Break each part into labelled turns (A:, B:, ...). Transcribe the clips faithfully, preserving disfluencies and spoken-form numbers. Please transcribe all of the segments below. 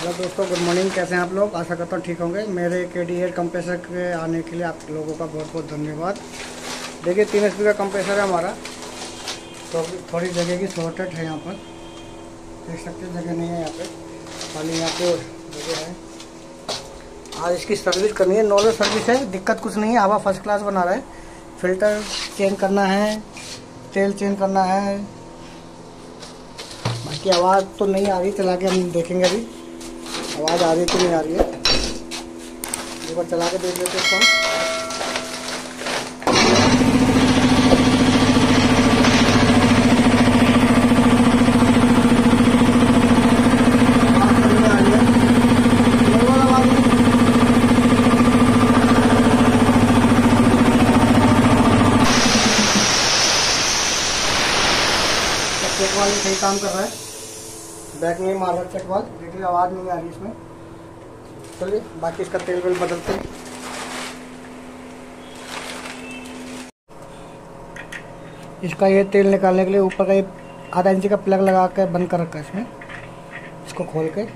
A: Hello दोस्तों, good morning. कैसे हैं आप लोग? आशा करता हूँ ठीक होंगे। मेरे के डी एयर कंप्रेसर के आने के लिए आप लोगों का बहुत बहुत धन्यवाद। देखिए, तीन एच पी का कंप्रेसर है हमारा, तो थोड़ी जगह की शॉर्टेज है यहाँ पर। देख सकते हैं, जगह नहीं है यहाँ पे, खाली यहाँ पे जगह है। आज इसकी सर्विस करनी है, नॉर्मल सर्विस है, दिक्कत कुछ नहीं है। हवा फर्स्ट क्लास बना रहा है। फिल्टर चेंज करना है, तेल चेंज करना है। बाकी आवाज़ तो नहीं आ रही, चला के हम देखेंगे अभी आवाज़ आ रही है कि नहीं आ रही है। एक बार चला के देख लेते हैं इसको। चेक वाल सही काम कर रहा है, बैक में मार रहा है चेक वाल। देखिए, आवाज़ नहीं आ रही इसमें। चलिए बाकी इसका तेल वेल बदलते हैं। इसका ये तेल निकालने के लिए ऊपर का ये आधा इंची का प्लग लगा के बंद कर रखा है इसमें। इसको खोल के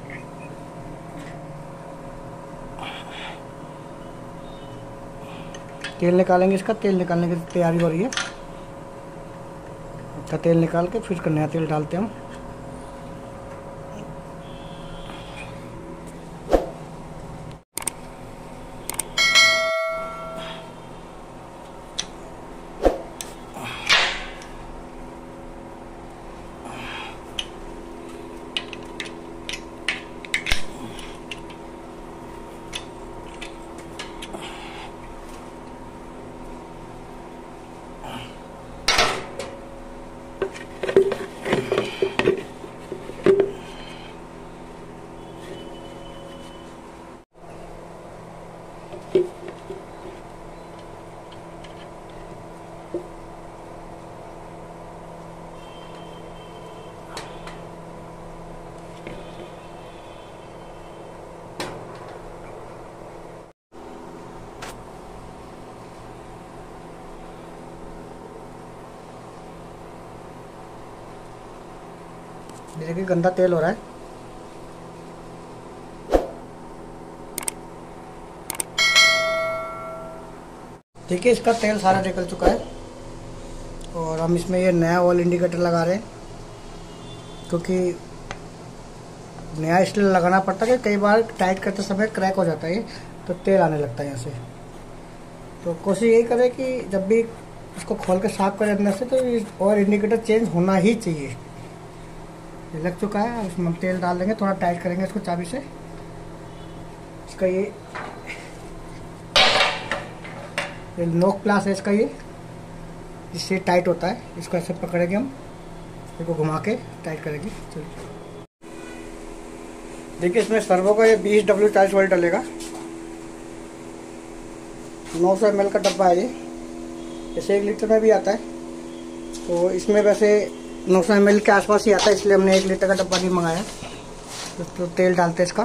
A: तेल निकालेंगे। इसका तेल निकालने की तैयारी हो रही है। अच्छा, तेल निकाल के फिर नया तेल डालते हैं हम। देखिए, गंदा तेल हो रहा है। देखिए, इसका तेल सारा निकल चुका है और हम इसमें ये नया ऑयल इंडिकेटर लगा रहे हैं, क्योंकि नया इसलिए लगाना पड़ता है कि कई बार टाइट करते समय क्रैक हो जाता है, तो तेल आने लगता है यहाँ से। तो कोशिश यही करें कि जब भी इसको खोल के साफ करें अंदर से, तो ऑयल इंडिकेटर चेंज होना ही चाहिए। ये लग चुका है, इसमें हम तेल डाल देंगे, थोड़ा टाइट करेंगे इसको चाबी से। इसका ये ये नोक प्लास है इसका, ये इससे टाइट होता है। इसको ऐसे पकड़ेंगे हम, इसको घुमा के टाइट करेंगे। चलिए देखिए, इसमें सर्वो का ये बीस डब्ल्यू चालीस वोल्ट डलेगा। नौ सौ एम एल का डब्बा है ये, जैसे एक लीटर में भी आता है। तो इसमें वैसे नौ सौ एम एल के आसपास ही आता है, इसलिए हमने एक लीटर का डब्बा नहीं मंगाया। तो, तो तेल डालते हैं इसका।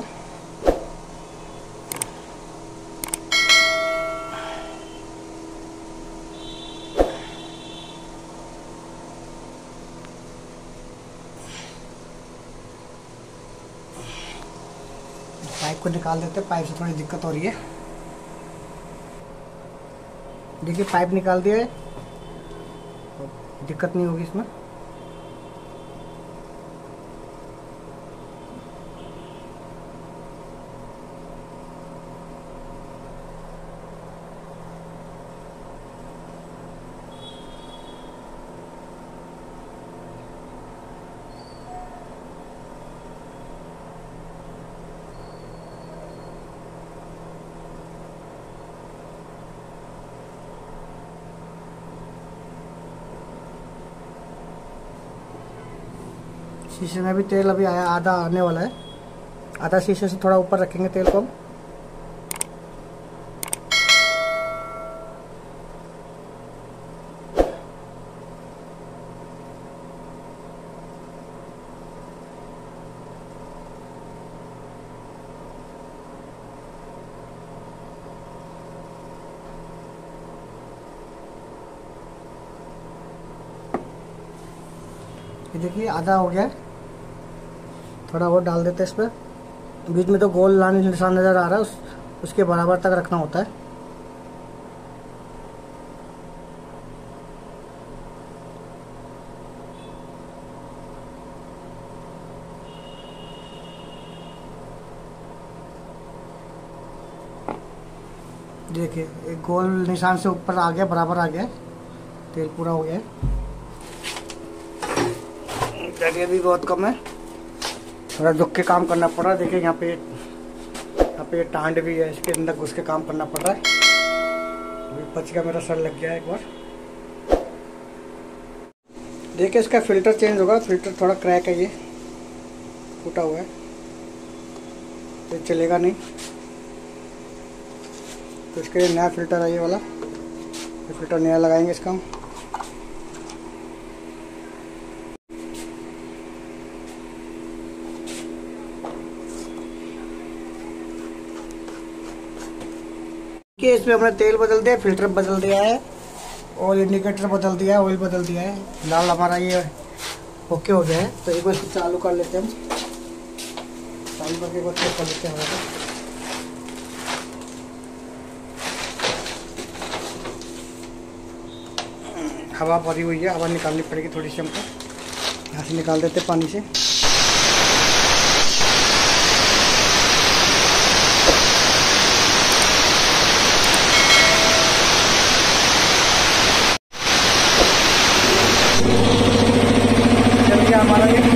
A: पाइप को निकाल देते हैं, पाइप से थोड़ी दिक्कत हो रही है। देखिए, पाइप निकाल दिया है, दिक्कत नहीं होगी इसमें। शीशे में भी तेल अभी आया, आधा आने वाला है। आधा शीशे से थोड़ा ऊपर रखेंगे तेल को हम। ये देखिए आधा हो गया है, थोड़ा और डाल देते हैं इस पर। बीच में तो गोल लाइन निशान नज़र आ रहा है, उस उसके बराबर तक रखना होता है। देखिए एक गोल निशान से ऊपर आ गया, बराबर आ गया, तेल पूरा हो गया है। जगह भी बहुत कम है, थोड़ा दुख के काम करना पड़ रहा है। देखिए यहाँ पे यहाँ पे टांड भी है, इसके अंदर घुस के काम करना पड़ रहा है। अभी बच गया, मेरा सर लग गया है एक बार। देखिए इसका फिल्टर चेंज होगा, फिल्टर थोड़ा क्रैक है, ये फूटा हुआ है, तो चलेगा नहीं। तो इसके लिए नया फिल्टर है ये वाला, ये फिल्टर नया लगाएंगे इसका हम। कि इसमें हमने तेल बदल दिया, फिल्टर बदल दिया है, ऑयल इंडिकेटर बदल दिया है, ऑयल बदल दिया है, फिलहाल हमारा ये ओके हो गया है। तो एक बार इसको चालू कर लेते हैं हम, चालू करके एक बार चेक कर लेते हैं हमारा। हवा भरी हुई है, हवा निकालनी पड़ेगी थोड़ी सी हमको, यहाँ से निकाल देते पानी से। चल गया हमारा ये।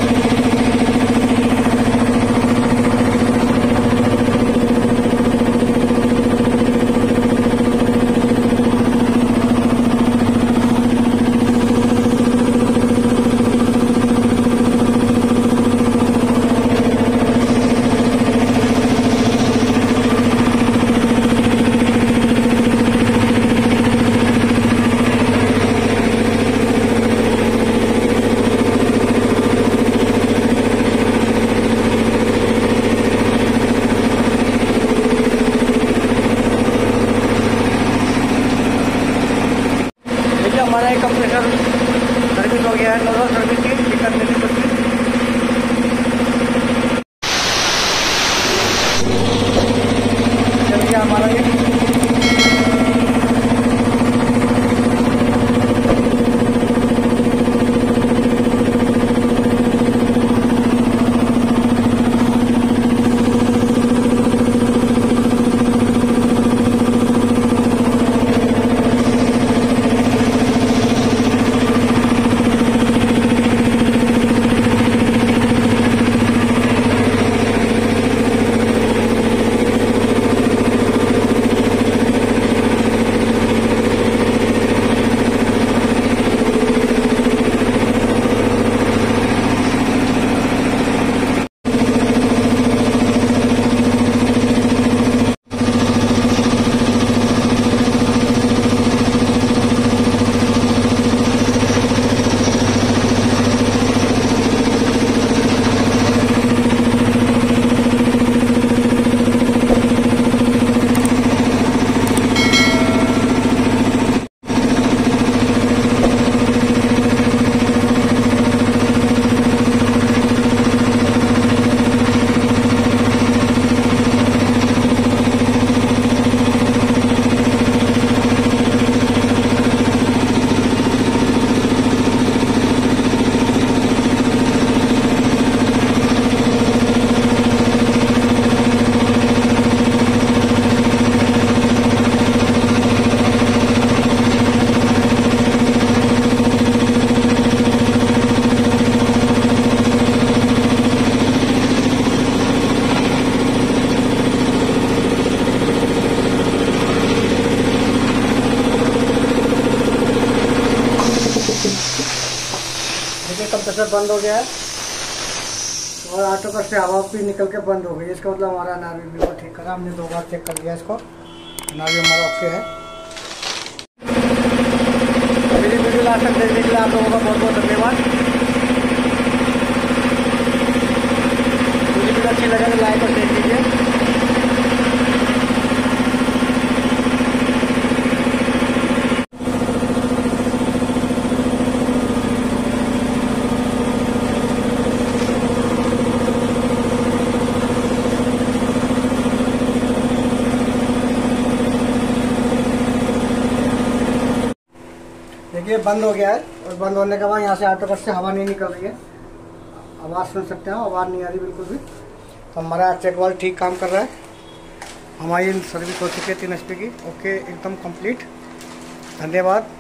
A: हमारा एक कंप्रेसर सर्विस हो गया है, नॉर्मल सर्विस की दिक्कत नहीं कुछ भी। चल गया हमारा ये। कंप्रेसर बंद हो गया है और ऑटो का से हवा भी निकल के बंद हो गई। इसका मतलब हमारा नावी बिल्कुल ठीक करा हमने, दो बार चेक कर लिया इसको, नावी हमारा ओके है। मेरी वीडियो लास्ट तक देखने के लिए आप लोगों का बहुत बहुत धन्यवाद। मुझे वीडियो अच्छी लगे तो लाइक और शेयर कीजिए। ये बंद हो गया है और बंद होने के बाद यहाँ से ऑटो कट से हवा नहीं निकल रही है, आवाज़ सुन सकते हैं, आवाज़ नहीं आ रही बिल्कुल भी। तो हमारा चेक वाल्व ठीक काम कर रहा है। हमारी सर्विस हो चुकी है तीन एच पी की, ओके एकदम कंप्लीट। धन्यवाद।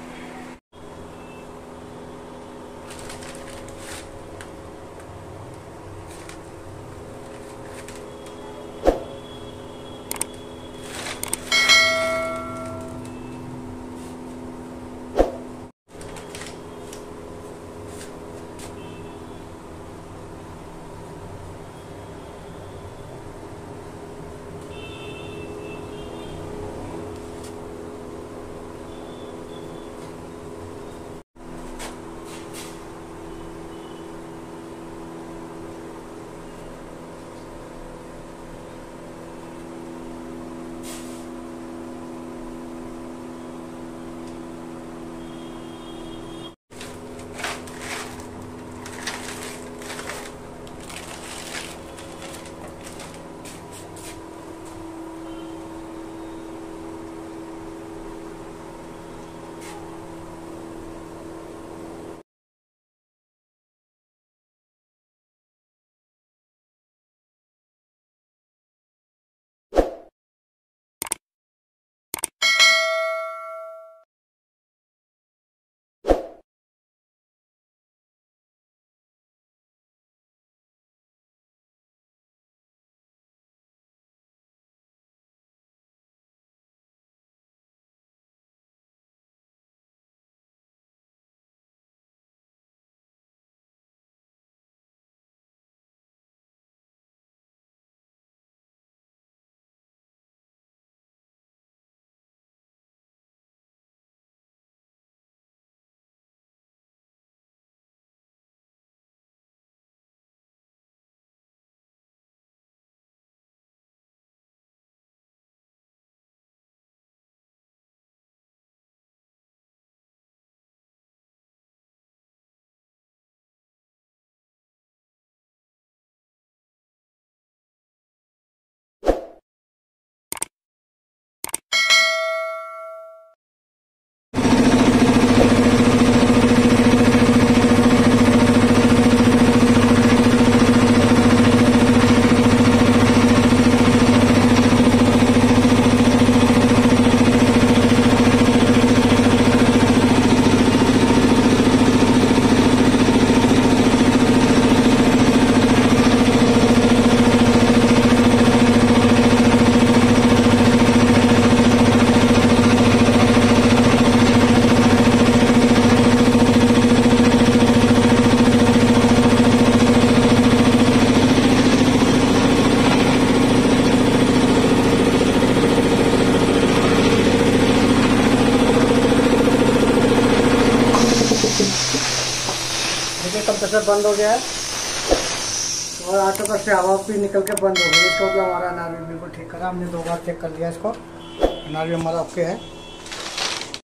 A: कंप्रेसर बंद हो गया है और ऑटो कट से हवा भी निकल के बंद हो गई। इसका मतलब हमारा एनआरवी बिल्कुल ठीक करा, हमने दो बार चेक कर लिया इसको, एनआरवी हमारा ओके है।